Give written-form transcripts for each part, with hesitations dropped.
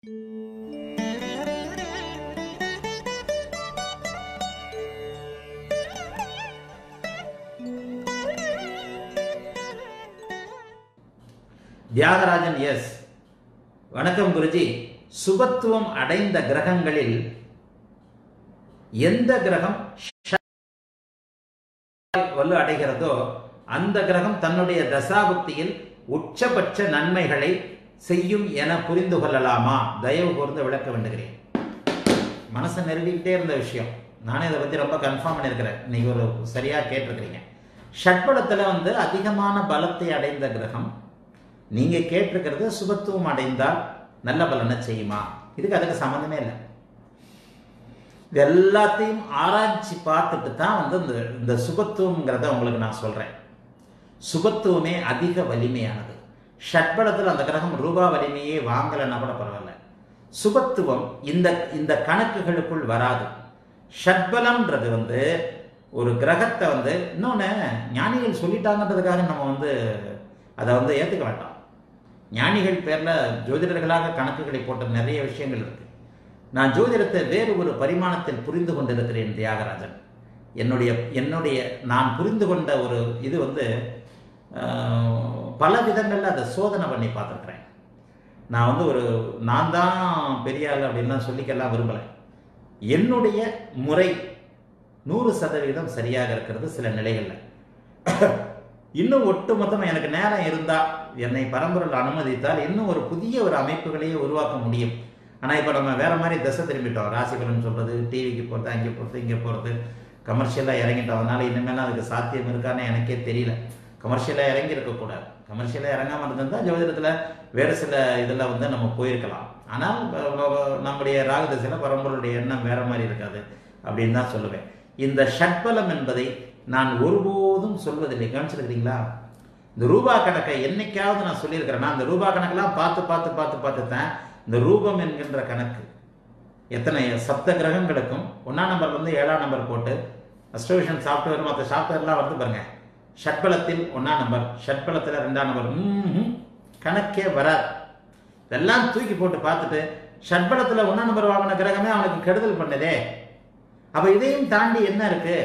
Thiagarajan S, வணக்கம் குருஜி. சுபத்துவம் அடைந்த கிரகங்களில் எந்த கிரகம் வலு அடைகிறதோ அந்த கிரகம் தன்னுடைய தசாபுக்தியில் உச்சபட்ச நன்மைகளை செய்யும் என புரிந்து கொள்ளலாமா? தயவு கூர்ந்து விளக்க வேண்டுகிறேன். மனசை நெருடிக்கிட்டே இருந்த விஷயம். நானே இதை பற்றி ரொம்ப கன்ஃபார்ம் பண்ணியிருக்கிறேன். இன்னைக்கு ஒரு சரியாக கேட்டிருக்கிறீங்க. ஷட்பலத்தில் அதிகமான பலத்தை அடைந்த கிரகம் நீங்கள் கேட்டிருக்கிறது சுபத்துவம் அடைந்தால் நல்ல பலனை செய்யுமா? அதுக்கு சம்மந்தமே இல்லை. இது எல்லாத்தையும் ஆராய்ச்சி பார்த்துட்டு தான் இந்த சுபத்துவங்கிறத உங்களுக்கு நான் சொல்கிறேன். சுபத்துவமே அதிக வலிமையானது. ஷட்பலத்தில் அந்த கிரகம் ரூபா வலிமையே வாங்கலைன்னா கூட பரவாயில்ல. சுபத்துவம் இந்த கணக்குகளுக்குள் வராது. ஷட்பலம்ன்றது ஒரு கிரகத்தை இன்னொன்று ஞானிகள் சொல்லிட்டாங்கன்றதுக்காக நம்ம அதை ஏற்றுக்க வேண்டாம். ஞானிகள் பேரில் ஜோதிடர்களாக கணக்குகளை போட்ட நிறைய விஷயங்கள் இருக்கு. நான் ஜோதிடத்தை வேறு ஒரு பரிமாணத்தில் புரிந்து கொண்டிருக்கிறேன் தியாகராஜன். என்னுடைய நான் புரிந்து கொண்ட ஒரு இது பல விதங்களில் அதை சோதனை பண்ணி பார்த்துருக்குறேன். நான் தான் பெரிய ஆள் அப்படின்லாம் சொல்லிக்கலாம் விரும்பலை. என்னுடைய முறை 100% சரியாக இருக்கிறது சில நிலைகளில். இன்னும் ஒட்டுமொத்தமாக எனக்கு நேரம் இருந்தால், என்னை பரம்பரையில் அனுமதித்தால் இன்னும் ஒரு புதிய அமைப்புகளையே உருவாக்க முடியும். ஆனால் இப்போ நம்ம வேறு மாதிரி திசை திரும்பிட்டோம். ராசி பலன் சொல்கிறது, டிவிக்கு போகிறது, அங்கே போகிறது, இங்கே போகிறது, கமர்ஷியலாக இறங்கிட்டோம். அதனால் இனிமேல் அதுக்கு சாத்தியம் இருக்கான்னு எனக்கே தெரியல. கமர்ஷியலாக இறங்கி இருக்கக்கூடாது. கமர்ஷியலாக இறங்காமல் இருந்திருந்தால் ஜோதிடத்தில் வேறு சில இதில் நம்ம போயிருக்கலாம். ஆனால் நம்முடைய ராகு திசையில் பரம்பரையுடைய எண்ணம் வேறு மாதிரி இருக்காது அப்படின்னு தான் சொல்லுவேன். இந்த ஷட்பலம் என்பதை நான் ஒருபோதும் சொல்வதில்லை. கவனிச்சிருக்கிறீங்களா? இந்த ரூபா கணக்கை என்னைக்காவது நான் சொல்லியிருக்கிறேன்னா, அந்த ரூபா கணக்கெல்லாம் பார்த்து தான் இந்த ரூபம் என்கின்ற கணக்கு எத்தனை சப்த கிரகங்களுக்கும் 1ஆம் நம்பர்லேருந்து 7ஆம் நம்பர் போட்டு அஸ்ட்ரோவிஷன் சாஃப்ட்வேர் மற்ற சாஃப்ட்வேர்லாம் வருது பாருங்க. ஷட்பலத்தில் 1ஆம் நம்பர், ஷட்பலத்தில் 2ஆம் நம்பர் கணக்கே வராது. இதெல்லாம் தூக்கி போட்டு பார்த்துட்டு ஷட்பலத்தில் 1ஆம் நம்பர் வாங்கின கிரகமே அவனுக்கு கெடுதல் பண்ணுதே. அப்போ இதையும் தாண்டி என்ன இருக்கு?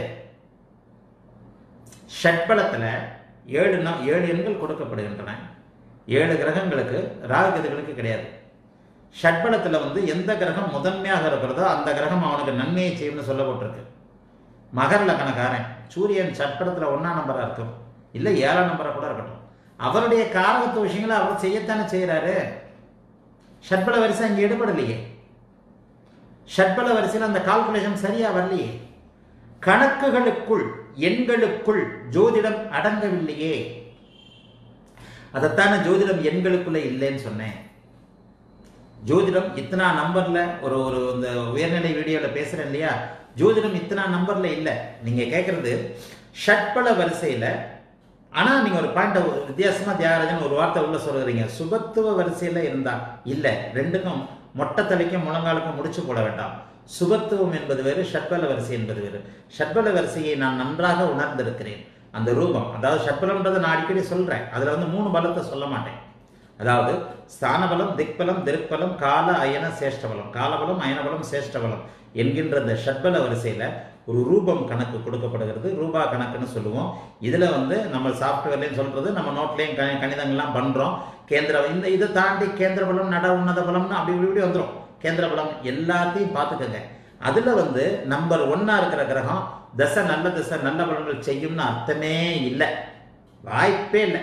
ஷட்பலத்தில் 7 எண்கள் கொடுக்கப்படுகின்றன. 7 கிரகங்களுக்கு, ராகுகேதுகளுக்கு கிடையாது. ஷட்பலத்தில் எந்த கிரகம் முதன்மையாக இருக்கிறதோ அந்த கிரகம் அவனுக்கு நன்மையை செய்யும்னு சொல்லப்பட்டிருக்கு. மகர லக்னக்காரன் சூரியன் ஷட்பலத்தில் 1ஆம் நம்பராக இருக்கும், இல்லை 7ஆம் நம்பராக கூட இருக்கட்டும். அவருடைய காரகத்துவ விஷயங்களை அவர் செய்யத்தானே செய்கிறாரு. ஷட்பல வரிசை அங்கே எடுபடலையே. ஷட்பல வரிசையில் அந்த கால்குலேஷன் சரியா வரலையே. கணக்குகளுக்குள், எண்களுக்குள் ஜோதிடம் அடங்கவில்லையே. அதைத்தானே ஜோதிடம் எண்களுக்குள்ள இல்லைன்னு சொன்னேன். ஜோதிடம் இத்தனா நம்பர்ல ஒரு இந்த உயர்நிலை வீடியோல பேசுறேன் இல்லையா, ஜோதிடம் இத்தனா நம்பர்ல இல்லை. நீங்க கேட்கறது ஷட்பல வரிசையில. ஆனா நீங்க ஒரு பாயிண்ட் வித்தியாசமா தியாகராஜன் ஒரு வார்த்தை உள்ள சொல்றீங்க. சுபத்துவ வரிசையில இருந்தா இல்ல. ரெண்டுக்கும் மொட்டை தலைக்கும் முழங்காலுக்கும் முடிச்சு போட வேண்டாம். சுபத்துவம் என்பது வேறு, ஷட்பல வரிசை என்பது வேறு. ஷட்பல வரிசையை நான் நன்றாக உணர்ந்திருக்கிறேன். அந்த ரூபம், அதாவது ஷட்பலம்ன்றதை நான் அடிக்கடி சொல்றேன். அதுல 3 பலத்தை சொல்ல மாட்டேன். அதாவது ஸ்தானபலம், திக்பலம், திருப்பலம், கால அயன சேஷ்டபலம், காலபலம், அயனபலம், சேஷ்டபலம் என்கின்ற இந்த ஷட்பல வரிசையில ஒரு ரூபம் கணக்கு கொடுக்கப்படுகிறது. ரூபா கணக்குன்னு சொல்லுவோம். இதுல நம்ம சாஃப்ட்வேர்லயும் சொல்றது, நம்ம நோட்லயும் கணிதங்கள்லாம் பண்றோம். கேந்திர இதை தாண்டி கேந்திர பலம், நட உன்னத பலம்னு அப்படி இப்படி வந்துடும். கேந்திர பலம் எல்லாத்தையும் பார்த்துக்கங்க. அதுல நம்பர் 1 இருக்கிற கிரகம் தசை நல்ல தசை நல்ல பலன்கள் செய்யும்னு அர்த்தமே இல்லை, வாய்ப்பே இல்லை.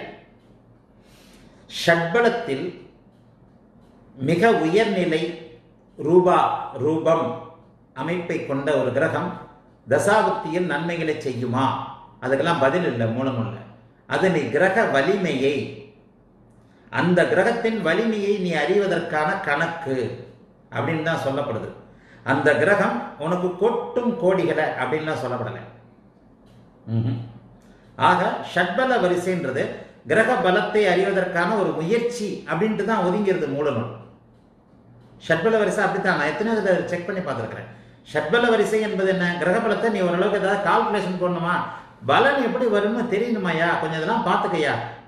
ஷட்பலத்தில் மிக உயர்நிலை ரூபம் அமைப்பை கொண்ட ஒரு கிரகம் தசாபுக்தியில் நன்மைகளை செய்யுமா? அதுக்கெல்லாம் பதில் இல்லை, மூலம் இல்லை. அது நீ கிரக வலிமையை, அந்த கிரகத்தின் வலிமையை நீ அறிவதற்கான கணக்கு அப்படின்னு தான் சொல்லப்படுது. அந்த கிரகம் உனக்கு கொட்டும் கோடிகளை அப்படின்லாம் சொல்லப்படலை. ஆக ஷட்பல வரிசைன்றது கிரக பலத்தை அறிவதற்கான ஒரு முயற்சி அப்படின்ட்டு தான் ஒதுங்கிறது மூலநூல். ஷட்பல வரிசை அப்படித்தான். நான் எத்தனை செக் பண்ணி பார்த்துருக்கிறேன். ஷட்பல வரிசை என்பது என்ன? கிரக பலத்தை நீ ஓரளவுக்கு ஏதாவது கால்குலேஷன் பண்ணணுமா, பலன் எப்படி வரும்னு தெரியணுமாயா, கொஞ்சம் இதெல்லாம் பார்த்துக்கையா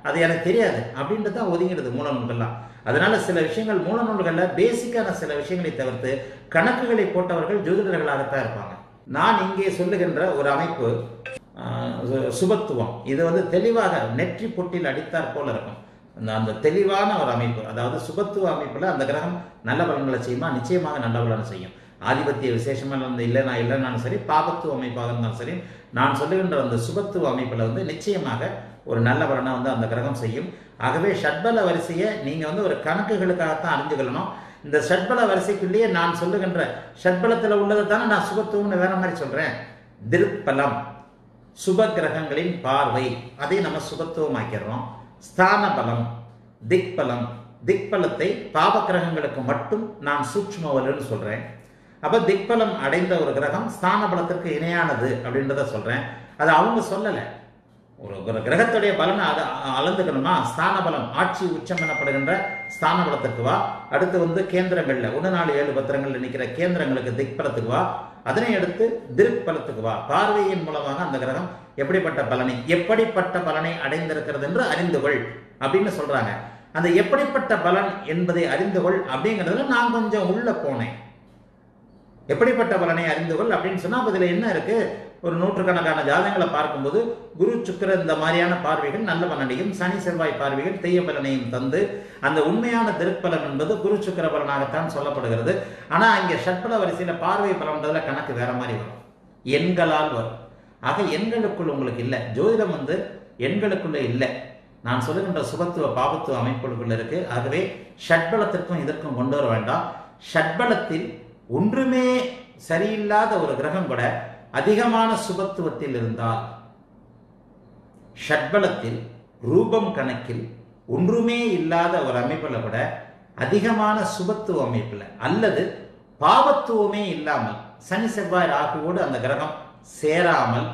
அது எனக்கு தெரியாது அப்படின்ட்டு தான் ஒதுங்கிடுது மூல நூல்கள்லாம். அதனால சில விஷயங்கள் மூல நூல்களில் பேசிக்கான சில விஷயங்களை தவிர்த்து கணக்குகளை போட்டவர்கள் ஜோதிடர்களாகத்தான் இருப்பாங்க. நான் இங்கே சொல்லுகின்ற ஒரு அமைப்பு சுபத்துவம், இது வந்து தெளிவாக நெற்றி பொட்டில் அடித்தார் போல இருக்கும். அந்த தெளிவான ஒரு அமைப்பு, அதாவது சுபத்துவ அமைப்பில் அந்த கிரகம் நல்ல பலன்களை செய்யுமா? நிச்சயமாக நல்ல பலனை செய்யும். ஆதிபத்திய விசேஷமாக இல்லைனாலும் சரி, பாபத்துவ அமைப்பாக இருந்தாலும் சரி, நான் சொல்லுகின்ற அந்த சுபத்துவ அமைப்பில் வந்து நிச்சயமாக ஒரு நல்ல பலனை வந்து அந்த கிரகம் செய்யும். ஆகவே ஷட்பல வரிசையை நீங்கள் வந்து ஒரு கணக்குகளுக்காகத்தான் அறிஞ்சுக்கொள்ளணும். இந்த ஷட்பல வரிசைக்குள்ளேயே நான் சொல்லுகின்ற ஷட்பலத்தில் உள்ளதை தானே நான் சுபத்துவம்னு வேற மாதிரி சொல்கிறேன். திருப்பலம், சுப கிரகங்களின் பார்வை, அதை நம்ம சுபத்துவமாக்கிறோம். ஸ்தான பலம், திக்பலம், திக்பலத்தை பாவ கிரகங்களுக்கு மட்டும் நான் சூட்சுமவல்னு சொல்கிறேன். அப்போ திக்பலம் அடைந்த ஒரு கிரகம் ஸ்தான பலத்திற்கு இணையானது அப்படின்றத சொல்கிறேன். அது அவங்க சொல்லலை. ஒரு கிரகத்துடைய பலனை அதை அளந்துக்கணுமா? ஸ்தான பலம், ஆட்சி உச்சம் எனப்படுகின்ற ஸ்தான பலத்துக்கு வா. அடுத்து வந்து கேந்திரங்களில் 1 4 7 பத்திரங்களில் நிற்கிற கேந்திரங்களுக்கு திக்பலத்துக்கு வா. அதனை அடுத்து திருப்பலத்துக்கு வா. பார்வையின் மூலமாக அந்த கிரகம் எப்படிப்பட்ட பலனை அடைந்திருக்கிறது என்று அறிந்துகொள் அப்படின்னு சொல்றாங்க. அந்த எப்படிப்பட்ட பலன் என்பதை அறிந்துகொள் அப்படிங்கிறதுல நான் கொஞ்சம் உள்ள போனேன். எப்படிப்பட்ட பலனை அறிந்துகொள் அப்படின்னு சொன்னா அதில் என்ன இருக்கு? ஒரு நூற்றுக்கணக்கான ஜாதகங்களை பார்க்கும்போது குரு சுக்கிர இந்த மாதிரியான பார்வைகள் நல்ல பலனையும், சனி செவ்வாய் பார்வைகள் தெய்ய பலனையும் தந்து அந்த உண்மையான திருப்பலன் என்பது குரு சுக்கிர பலனாகத்தான் சொல்லப்படுகிறது. ஆனா இங்கே ஷட்பல வரிசையில் பார்வை பலன்றதுல கணக்கு வேற மாதிரி வரும், எண்களால் வரும். ஆக எண்களுக்குள் உங்களுக்கு இல்லை, ஜோதிடம் வந்து எண்களுக்குள்ள இல்லை. நான் சொல்லுகின்ற சுபத்துவ பாபத்துவ அமைப்புகளுக்குள்ள இருக்கு. ஆகவே ஷட்பலத்திற்கும் இதற்கும் கொண்டு வர வேண்டாம். ஷட்பலத்தில் ஒன்றுமே சரியில்லாத ஒரு கிரகம் கூட அதிகமான சுபத்துவத்தில் இருந்தால், ஷட்பலத்தில் ரூபம் கணக்கில் ஒன்றுமே இல்லாத ஒரு அமைப்பில் கூட அதிகமான சுபத்துவ அமைப்பில் அல்லது பாவத்துவமே இல்லாமல் சனி செவ்வாய் ராகுவோடு அந்த கிரகம் சேராமல்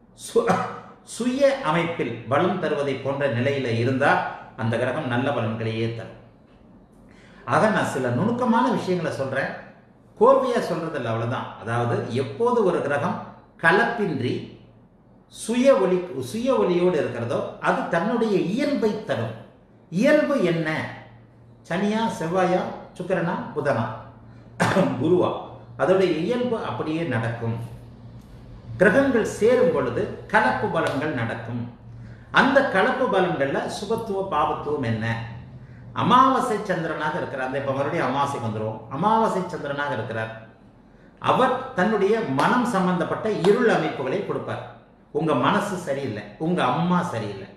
சுய அமைப்பில் பலம் தருவதை போன்ற நிலையில இருந்தால் அந்த கிரகம் நல்ல பலன்களையே தரும். ஆக நான் சில நுணுக்கமான விஷயங்களை சொல்றேன், கோர்வையா சொல்றதில்ல, அவ்வளவுதான். அதாவது எப்போது ஒரு கிரகம் கலப்பின்றி சுய ஒளியோடு இருக்கிறதோ அது தன்னுடைய இயல்பை தரும். இயல்பு என்ன? சனியா, செவ்வாயா, சுக்கிரனா, புதனா, குருவா, அதோடைய இயல்பு அப்படியே நடக்கும். கிரகங்கள் சேரும் பொழுது கலப்பு பலன்கள் நடக்கும். அந்த கலப்பு பலன்கள்ல சுபத்துவ பாபத்துவம் என்ன? அமாவாசை சந்திரனாக இருக்கிறார். அந்த இப்ப மறுபடியும் அமாவாசைக்கு வந்துடும். அமாவாசை சந்திரனாக இருக்கிறார். அவர் தன்னுடைய மனம் சம்பந்தப்பட்ட இருள் அமைப்புகளை கொடுப்பார். உங்க மனசு சரியில்லை, உங்க அம்மா சரியில்லை.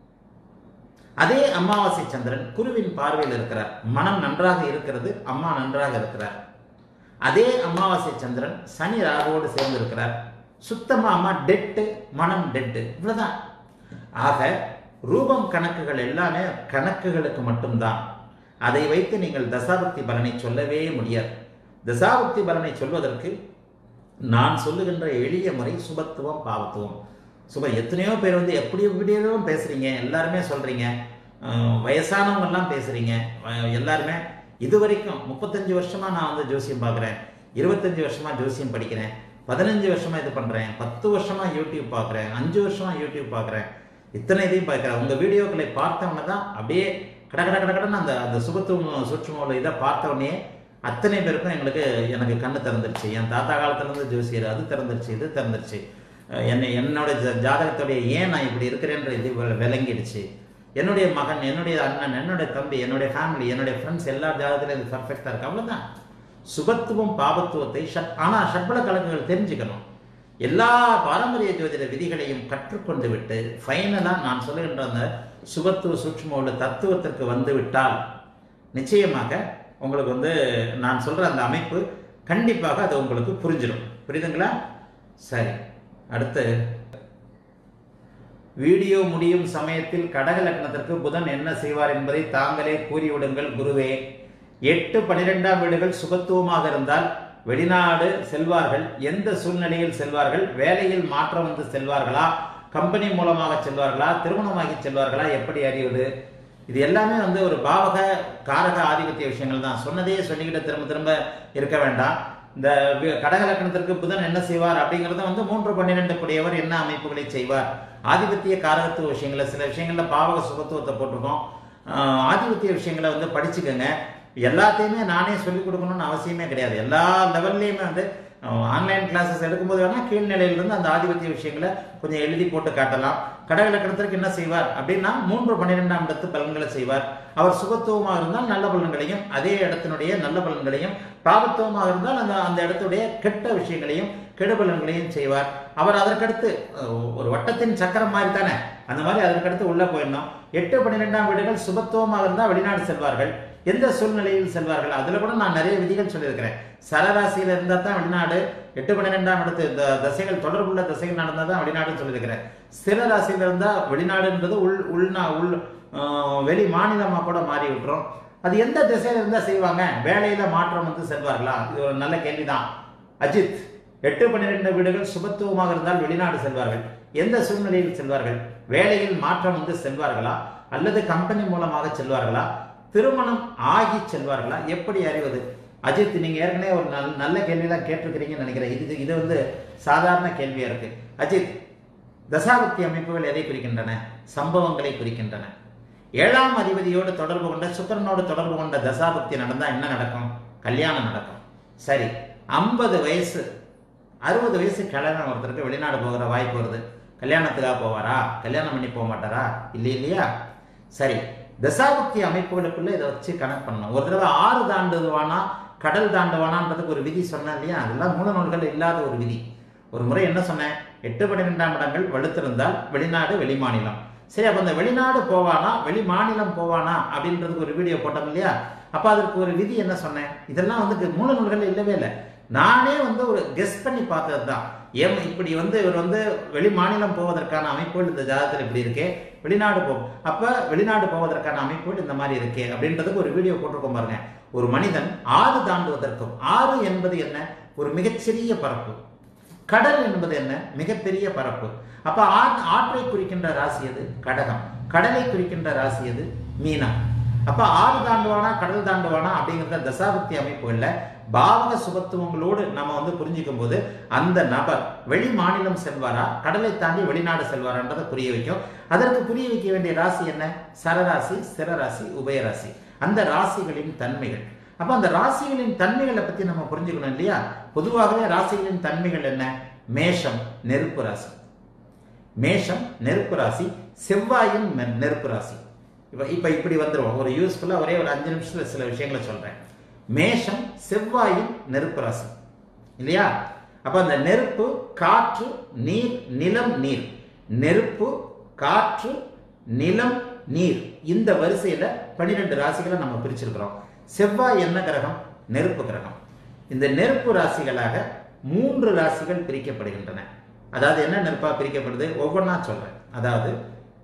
அதே அமாவாசை சந்திரன் குருவின் பார்வையில் இருக்கிறார். மனம் நன்றாக இருக்கிறது, அம்மா நன்றாக இருக்கிறார். அதே அமாவாசை சந்திரன் சனி ராகுவோடு சேர்ந்து இருக்கிறார். சுத்தமா அம்மா டெட்டு, மனம் டெட்டு, இவ்வளவுதான். ஆக ரூபம் கணக்குகள் எல்லாமே கணக்குகளுக்கு மட்டும்தான். அதை வைத்து நீங்கள் தசாபக்தி பலனை சொல்லவே முடியாது. தசாபக்தி பலனை சொல்வதற்கு நான் சொல்லுகின்ற எளிய முறை சுபத்துவம் பாவத்துவம். எத்தனையோ பேர் வந்து எப்படியோ பேசுறீங்க, எல்லாருமே சொல்றீங்க, வயசானவங்க எல்லாம் பேசுறீங்க, எல்லாருமே. இது வரைக்கும் 35 வருஷமா நான் வந்து ஜோசியம் பார்க்குறேன், 25 வருஷமா ஜோசியம் படிக்கிறேன், 15 வருஷமா இது பண்றேன், 10 வருஷமா யூடியூப் பார்க்குறேன், 5 வருஷமா யூடியூப் பார்க்குறேன், இத்தனை இதையும் பார்க்குறேன். உங்க வீடியோக்களை பார்த்தவொன்னே தான் அப்படியே கடன்னு அந்த சுபத்துவம் சூட்சும இதை பார்த்தவொடனே அத்தனை பேருக்கும் எனக்கு கண்ணு திறந்துருச்சு. என் தாத்தா காலத்துலேருந்து ஜோசியர், அது திறந்துருச்சு, இது திறந்துருச்சு. என்னோட ஜாதகத்துடைய ஏன் நான் இப்படி இருக்கிறேன்ற இது விளங்கிடுச்சு. என்னுடைய மகன், என்னுடைய அண்ணன், என்னுடைய தம்பி, என்னுடைய ஃபேமிலி, என்னுடைய ஃப்ரெண்ட்ஸ் எல்லா ஜாதகத்திலும் இது பர்ஃபெக்டாக இருக்கு. அவ்வளோதான். சுபத்துவம் பாபத்துவத்தை ஆனால் ஷட்பல கணக்குகள் தெரிஞ்சுக்கணும். எல்லா பாரம்பரிய ஜோதிட விதிகளையும் கற்றுக்கொண்டு விட்டு ஃபைனலாக நான் சொல்லுகின்ற அந்த சுபத்துவ சூட்சும உள்ள தத்துவத்திற்கு வந்து விட்டால் நிச்சயமாக உங்களுக்கு வந்து நான் சொல்ற அந்த அமைப்பு கண்டிப்பாக அது உங்களுக்கு புரிஞ்சிடும். புரியுதுங்களா? சரி, அடுத்து வீடியோ முடியும் சமயத்தில் கடக லக்னத்திற்கு புதன் என்ன செய்வார் என்பதை தாங்களே கூறிவிடுங்கள் குருவே. 8 12ஆம் வீடுகள் சுபத்துவமாக இருந்தால் வெளிநாடு செல்வார்கள். எந்த சூழ்நிலையில் செல்வார்கள்? வேலையில் மாற்றம் வந்து செல்வார்களா? கம்பெனி மூலமாக செல்வார்களா? திருமணமாகி செல்வார்களா? எப்படி அறிவது? இது எல்லாமே வந்து ஒரு பாவக காரக ஆதிபத்திய விஷயங்கள் தான். சொன்னதே சொல்லிக்கிட்டு திரும்ப திரும்ப இருக்க வேண்டாம். இந்த கடகலக்கணத்திற்கு புதன் என்ன செய்வார் அப்படிங்கறத வந்து 3-12 கூடியவர் என்ன அமைப்புகளை செய்வார். ஆதிபத்திய காரகத்துவ விஷயங்களை சில விஷயங்கள்ல பாவக சுபத்துவத்தை போட்டிருக்கோம். ஆதிபத்திய விஷயங்களை வந்து படிச்சுக்கோங்க. எல்லாத்தையுமே நானே சொல்லிக் கொடுக்கணும்னு அவசியமே கிடையாது. எல்லா லெவல்லையுமே வந்து ஆன்லைன் கிளாஸஸ் எடுக்கும்போது வேணா கீழ்நிலையிலிருந்து அந்த ஆதிபத்திய விஷயங்களை கொஞ்சம் எழுதி போட்டு காட்டலாம். கடகலக்கணத்திற்கு என்ன செய்வார் அப்படின்னா 3-12ஆம் இடத்து பலன்களை செய்வார். அவர் சுபத்துவமாக இருந்தால் நல்ல பலன்களையும், அதே இடத்தினுடைய நல்ல பலன்களையும், பாபத்துவமாக இருந்தால் அந்த இடத்துடைய கெட்ட விஷயங்களையும் கெடுபலன்களையும் செய்வார். அவர் அதற்கடுத்து ஒரு வட்டத்தின் சக்கரம் மாதிரி தானே, அந்த மாதிரி அதற்கடுத்து உள்ள போயிடணும். 8-12ஆம் வீடுகள் சுபத்துவமாக இருந்தால் வெளிநாடு செல்வார்கள். எந்த சூழ்நிலையில் செல்வார்கள் அதுல கூட நான் நிறைய விதிகள் சொல்லியிருக்கிறேன். சரராசியில இருந்தா தான் வெளிநாடு, 8-12ஆம் இடத்து தசைகள் தொடர்புள்ள தசைகள் நடந்தா தான் வெளிநாடுன்னு சொல்லியிருக்கிறேன். ஸ்திர ராசியில இருந்தா வெளிநாடுன்றது உள் வெளி மாநிலமா கூட மாறி விட்டுரும். அது எந்த திசையில இருந்தா செய்வாங்க? வேலையில மாற்றம் வந்து செல்வார்களா? இது ஒரு நல்ல கேள்விதான். அஜித், 8-12 வீடுகள் சுபத்துவமாக இருந்தால் வெளிநாடு செல்வார்கள். எந்த சூழ்நிலையில் செல்வார்கள்? வேலையில் மாற்றம் வந்து செல்வார்களா, அல்லது கம்பெனி மூலமாக செல்வார்களா, திருமணம் ஆகி செல்வார்களா? எப்படி அறிவது? அஜித், நீங்க ஏற்கனவே ஒரு நல்ல கேள்வியெல்லாம் கேட்டிருக்கிறீங்கன்னு நினைக்கிறேன். இது வந்து சாதாரண கேள்வியா இருக்கு. அஜித், தசாபக்தி அமைப்புகள் எதை குறிக்கின்றன? சம்பவங்களை குறிக்கின்றன. 7ஆம் அதிபதியோடு தொடர்பு கொண்ட, சுக்கிரனோடு தொடர்பு கொண்ட தசாபக்தி நடந்தா என்ன நடக்கும்? கல்யாணம் நடக்கும். சரி, 50 வயசு 60 வயசு கல்யாணம் ஒருத்தருக்கு வெளிநாடு போகிற வாய்ப்பு வருது. கல்யாணத்துக்காக போவாரா? கல்யாணம் பண்ணி போக மாட்டாரா? இல்லையா? சரி, தசாபக்தி அமைப்புகளுக்குள்ள இதை வச்சு கனெக்ட் பண்ணணும். ஒரு தடவை 6 தாண்டுவானா கடல் தாண்டுவானான்றதுக்கு ஒரு விதி சொன்னேன் இல்லையா? அதெல்லாம் மூல நூல்கள் இல்லாத ஒரு விதி. ஒரு முறை என்ன சொன்னேன்? 8-12ஆம் இடங்கள் வலுத்திருந்தால் வெளிநாடு வெளிமாநிலம். சரி, அப்ப அந்த வெளிநாடு போவானா வெளி மாநிலம் போவானா அப்படின்றதுக்கு ஒரு வீடியோ போட்டோம் இல்லையா? அப்ப அதற்கு ஒரு விதி என்ன சொன்னேன்? இதெல்லாம் வந்து மூல நூல்கள் இல்லவே இல்லை. நானே வந்து ஒரு கெஸ் பண்ணி பார்த்தது தான். இப்படி வந்து இவர் வந்து வெளி மாநிலம் போவதற்கான அமைப்புகள் இந்த ஜாதகத்தில் இப்படி இருக்கே, வெளிநாடு போகும் அப்ப வெளிநாடு போவதற்கான அமைப்புகள் இந்த மாதிரி இருக்கே அப்படின்றதுக்கு ஒரு வீடியோ போட்டிருக்கோம் பாருங்க. ஒரு மனிதன் 6 தாண்டுவதற்கும், 6 என்பது என்ன? ஒரு மிகச்சிறிய பரப்பு. கடல் என்பது என்ன? மிகப்பெரிய பரப்பு. அப்ப ஆற்றை குறிக்கின்ற ராசி எது? கடகம். கடலை குறிக்கின்ற ராசி எது? மீனம். அப்ப 6 தாண்டுவானா கடல் தாண்டுவானா அப்படிங்கிற தசாபக்தி அமைப்புகள்ல பாவக சுபத்துவங்களோடு நம்ம வந்து புரிஞ்சுக்கும் போது அந்த நபர் வெளி மாநிலம் செல்வாரா, கடலை தாண்டி வெளிநாடு செல்வாரான்றதை புரிய வைக்கும். அதற்கு புரிய வைக்க வேண்டிய ராசி என்ன? சரராசி, ஸ்திரராசி, உபயராசி, அந்த ராசிகளின் தன்மைகள். அப்ப அந்த ராசிகளின் தன்மைகளை பத்தி நம்ம புரிஞ்சுக்கணும் இல்லையா? பொதுவாகவே ராசிகளின் தன்மைகள் என்ன? மேஷம் நெருப்பு ராசி. மேஷம் நெருப்பு ராசி, செவ்வாயின் நெருப்பு ராசி. இப்ப இப்படி வந்துடும். ஒரு யூஸ்ஃபுல்லா ஒரே ஒரு 5 நிமிஷத்துல சில விஷயங்களை சொல்றேன். மேஷம் செவ்வாயின் நெருப்பு ராசி இல்லையா? அப்ப அந்த நெருப்பு, காற்று, நீர், நிலம், நீர். நெருப்பு, காற்று, நிலம், நீர், இந்த வரிசையில 12 ராசிகளை நம்ம பிரிச்சிருக்கிறோம். செவ்வாய் என்ன கிரகம்? நெருப்பு கிரகம். இந்த நெருப்பு ராசிகளாக 3 ராசிகள் பிரிக்கப்படுகின்றன. அதாவது என்ன நெருப்பா பிரிக்கப்படுது? ஒவ்வொன்றா சொல்றேன். அதாவது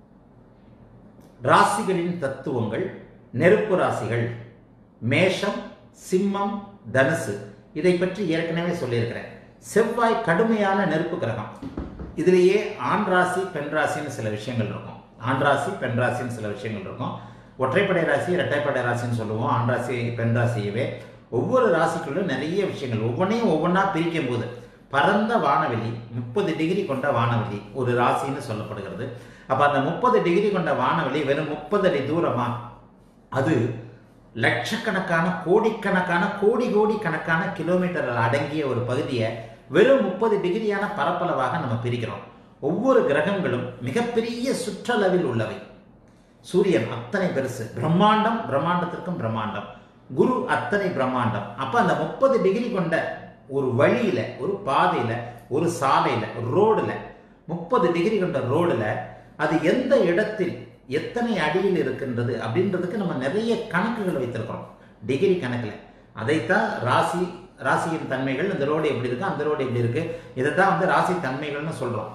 ராசிகளின் தத்துவங்கள், நெருப்பு ராசிகள் மேஷம், சிம்மம், தனுசு. இதை பற்றி ஏற்கனவே சொல்லியிருக்கிறேன். செவ்வாய் கடுமையான நெருப்பு கிரகம். இதுலேயே ஆண் ராசி பெண் ராசின்னு சில விஷயங்கள் இருக்கும். ஆண் ராசி பெண் ராசின்னு சில விஷயங்கள் இருக்கும். ஒற்றைப்படை ராசி, இரட்டைப்படை ராசின்னு சொல்லுவோம். ஆண் ராசி பெண் ராசியவே. ஒவ்வொரு ராசிக்குள்ளும் நிறைய விஷயங்கள், ஒவ்வொன்றையும் ஒவ்வொன்றா பிரிக்கும் போது பரந்த வானவெளி, 30 டிகிரி கொண்ட வானவெளி ஒரு ராசின்னு சொல்லப்படுகிறது. அப்ப அந்த 30 டிகிரி கொண்ட வானவெளி வெறும் 30 அடி தூரமா? அது லட்சக்கணக்கான கோடிக்கணக்கான கோடி கணக்கான கிலோமீட்டர் அடங்கிய ஒரு பகுதியை வெறும் 30 டிகிரியான பரப்பளவாக நம்ம பிரிக்கிறோம். ஒவ்வொரு கிரகங்களும் மிகப்பெரிய சுற்றளவில் உள்ளவை. சூரியன் அத்தனை பெருசு, பிரம்மாண்டம், பிரம்மாண்டத்திற்கும் பிரம்மாண்டம். குரு அத்தனை பிரம்மாண்டம். அப்ப அந்த 30 டிகிரி கொண்ட ஒரு வழியில, ஒரு பாதையில, ஒரு சாலையில, ரோடுல, 30 டிகிரி கொண்ட ரோடுல அது எந்த இடத்தில் எத்தனை அடியில் இருக்கின்றது அப்படின்றதுக்கு நம்ம நிறைய கணக்குகள் வைத்திருக்கிறோம், டிகிரி கணக்குல. அதைத்தான் ராசியின் தன்மைகள். இந்த ரோடு எப்படி இருக்கு, அந்த ரோடு எப்படி இருக்கு, இதைத்தான் வந்து ராசி தன்மைகள்னு சொல்றோம்.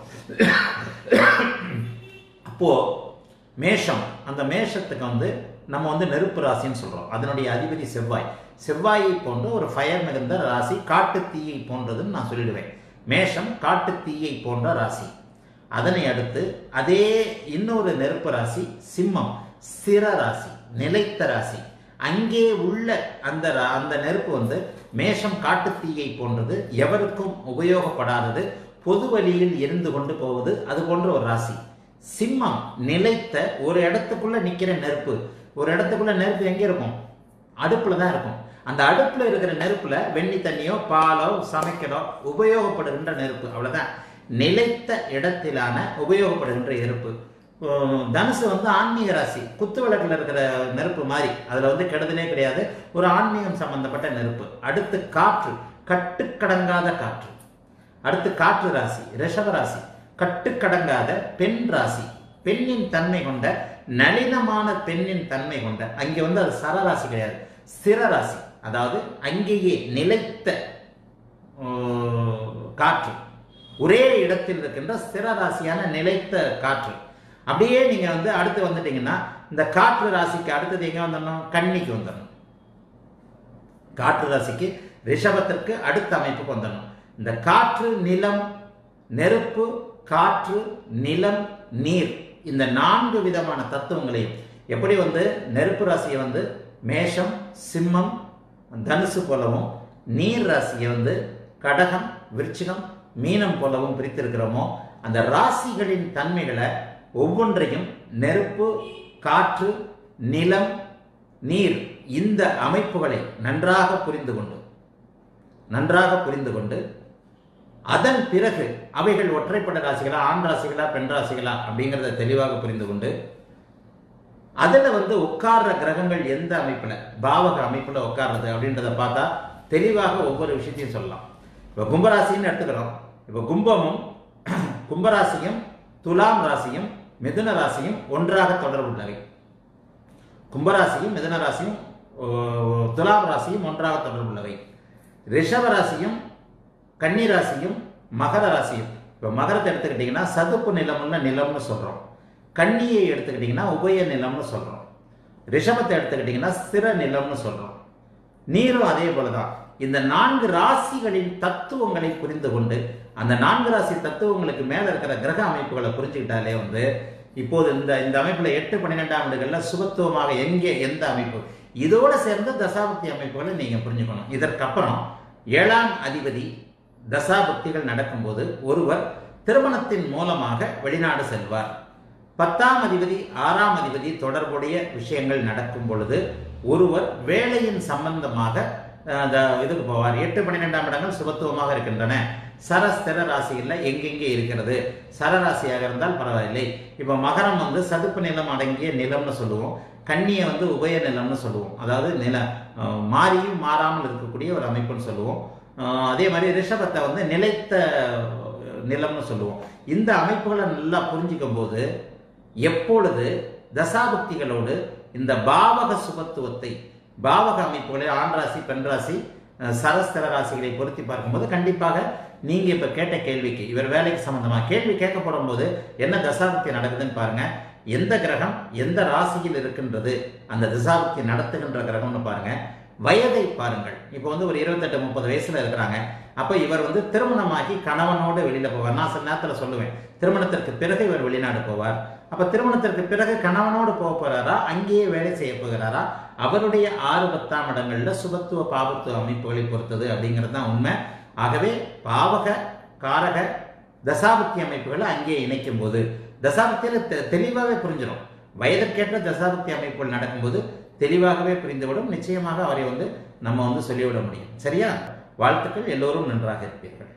அப்போ மேஷம், அந்த மேஷத்துக்கு வந்து நம்ம வந்து நெருப்பு ராசின்னு சொல்றோம். அதனுடைய அதிபதி செவ்வாய். செவ்வாயை போன்ற ஒரு ஃபயர் மிகுந்த ராசி, காட்டு தீயை போன்றதுன்னு நான் சொல்லிடுவேன். மேஷம் காட்டு தீயை போன்ற ராசி. அதனை அடுத்து அதே இன்னொரு நெருப்பு ராசி சிம்மம், ஸ்திர ராசி, நிலைத்த ராசி. அங்கே உள்ள அந்த அந்த நெருப்பு வந்து மேஷம் காட்டுத்தீயை போன்றது, எவருக்கும் உபயோகப்படாதது, பொது வழியில் எரிந்து கொண்டு போவது, அது போன்ற ஒரு ராசி. சிம்மம் நிலைத்த ஒரு இடத்துக்குள்ள நிக்கிற நெருப்பு. ஒரு இடத்துக்குள்ள நெருப்பு எங்க இருக்கும்? அடுப்புல தான் இருக்கும். அந்த அடுப்புல இருக்கிற நெருப்புல வெண்ணி தண்ணியோ பாலோ சமைக்கிறோ உபயோகப்படுகின்ற நெருப்பு, அவ்வளவுதான். நிலைத்த இடத்திலான உபயோகப்படுகின்ற நெருப்பு. தனுசு வந்து ஆன்மீக ராசி, குத்து விளக்குல இருக்கிற நெருப்பு மாதிரி, அதுல வந்து கெடுதலே கிடையாது, ஒரு ஆன்மீகம் சம்பந்தப்பட்ட நெருப்பு. அடுத்து காற்று, கட்டுக்கடங்காத காற்று. அடுத்து காற்று ராசி ரிஷப ராசி, கட்டுக்கடங்காத பெண் ராசி, பெண்ணின் தன்மை கொண்ட, நளினமான பெண்ணின் தன்மை கொண்ட. அங்கே வந்து அது சரராசி கிடையாது, ஸ்திர ராசி, அதாவது அங்கேயே நிலைத்த காற்று, ஒரே இடத்தில் இருக்கின்ற ஸ்திர ராசியான நிலைத்த காற்று. அப்படியே நீங்க வந்து அடுத்து வந்துட்டீங்கன்னா இந்த காற்று ராசிக்கு அடுத்தது எங்க வந்துடணும்? கன்னிக்கு வந்துடணும். காற்று ராசிக்கு ரிஷபத்திற்கு அடுத்த அமைப்புக்கு வந்துடணும். இந்த காற்று, நிலம், நெருப்பு, காற்று, நிலம், நீர், இந்த 4 விதமான தத்துவங்களையும் எப்படி வந்து நெருப்பு ராசியை வந்து மேஷம், சிம்மம், தனுசு போலவும், நீர் ராசியை வந்து கடகம், விருச்சிகம், மீனம் போலவும் பிரித்திருக்கிறோமோ, அந்த ராசிகளின் தன்மைகளை ஒவ்வொன்றையும் நெருப்பு, காற்று, நிலம், நீர், இந்த அமைப்புகளை நன்றாக புரிந்து கொண்டு அதன் பிறகு அவைகள் ஒற்றைப்பட்ட ராசிகளா, ஆண் ராசிகளா, பெண் ராசிகளா அப்படிங்கிறத தெளிவாக புரிந்து கொண்டு அதுல வந்து உட்கார்ற கிரகங்கள் எந்த அமைப்புல, பாவக அமைப்புல உட்கார்றது அப்படின்றத பார்த்தா தெளிவாக ஒவ்வொரு விஷயத்தையும் சொல்லலாம். இப்போ கும்பராசின்னு எடுத்துக்கிறோம். இப்போ கும்பராசியும் துலாம் ராசியும் மிதுன ராசியும் ஒன்றாக தொடர்புள்ளவை. கும்பராசியும் மிதுன ராசியும் துலாம் ராசியும் ஒன்றாக தொடர்புள்ளவை. ரிஷப ராசியும் கன்னி ராசியும் மகர ராசியும். இப்போ மகரத்தை எடுத்துக்கிட்டீங்கன்னா சதுப்பு நிலம்னு நிலம்னு சொல்றோம். கன்னியை எடுத்துக்கிட்டீங்கன்னா உபய நிலம்னு சொல்றோம். ரிஷபத்தை எடுத்துக்கிட்டீங்கன்னா ஸ்திர நிலம்னு சொல்றோம். நீரும் அதே போலதான். இந்த 4 ராசிகளின் தத்துவங்களை புரிந்து கொண்டு அந்த 4 ராசி தத்துவங்களுக்கு மேல இருக்கிற கிரக அமைப்புகளை புரிஞ்சுக்கிட்டாலே வந்து இப்போது இந்த அமைப்புல 8, 12ஆம் வீடுகள்ல சுபத்துவமாக எந்த அமைப்பு, இதோட சேர்ந்த தசாபக்தி அமைப்புகளை நீங்க புரிஞ்சுக்கணும். இதற்கப்புறம் 7ஆம் அதிபதி தசாபக்திகள் நடக்கும்போது ஒருவர் திருமணத்தின் மூலமாக வெளிநாடு செல்வார். 10ஆம் அதிபதி 6ஆம் அதிபதி தொடர்புடைய விஷயங்கள் நடக்கும் பொழுது ஒருவர் வேலையின் சம்பந்தமாக இதுக்கு போவார். 8, 12ஆம் இடங்கள் சுபத்துவமாக இருக்கின்றன. சரஸ்திர ராசியில் எங்கெங்கே இருக்கிறது, சரராசியாக இருந்தால் பரவாயில்லை. இப்போ மகரம் வந்து சதுப்பு நிலம் அடங்கிய நிலம்னு சொல்லுவோம். கன்னியை வந்து உபய நிலம்னு சொல்லுவோம், அதாவது மாறியும் மாறாமல் இருக்கக்கூடிய ஒரு அமைப்புன்னு சொல்லுவோம். அதே மாதிரி ரிஷபத்தை வந்து நிலைத்த நிலம்னு சொல்லுவோம். இந்த அமைப்புகளை நல்லா புரிஞ்சிக்கும் போது எப்பொழுது தசாபக்திகளோடு இந்த பாவக சுபத்துவத்தை, பாவக அமைப்புகளை ஆண் ராசி, பெண் ராசி, சரஸ்திர ராசிகளை பொருத்தி பார்க்கும்போது கண்டிப்பாக நீங்க இப்ப கேட்ட கேள்விக்கு, இவர் வேலைக்கு சம்பந்தமா கேள்வி கேட்கப்படும் போது என்ன தசாபக்தி நடக்குதுன்னு பாருங்க. எந்த கிரகம் எந்த ராசியில் இருக்கின்றது, அந்த தசாபக்தி நடத்துகின்ற கிரகம்னு பாருங்க. வயதை பாருங்கள். இப்போ வந்து ஒரு 28, 30 வயசுல இருக்கிறாங்க. அப்ப இவர் வந்து திருமணமாகி கணவனோடு வெளியில போவார். நான் சில நேரத்தில் சொல்லுவேன், திருமணத்திற்கு பிறகு இவர் வெளிநாடு போவார். அப்ப திருமணத்திற்கு பிறகு கணவனோடு போக போறாரா, அங்கேயே வேலை செய்ய போகிறாரா, அவருடைய 6, 10ஆம் இடங்கள்ல சுபத்துவ பாபத்துவ அமைப்புகளை பொறுத்தது அப்படிங்கிறது தான் உண்மை. ஆகவே பாவக காரக தசாபக்தி அமைப்புகளை அங்கே இணைக்கும் போது தசாபக்தியில தெளிவாகவே புரிஞ்சிடும். வயதுக்கேற்ற தசாபக்தி அமைப்புகள் நடக்கும்போது தெளிவாகவே புரிந்துவிடும். நிச்சயமாக அவரை வந்து நம்ம வந்து சொல்லிவிட முடியும். சரியா? வாழ்த்துக்கள். எல்லோரும் நன்றாக இருப்பீர்கள்.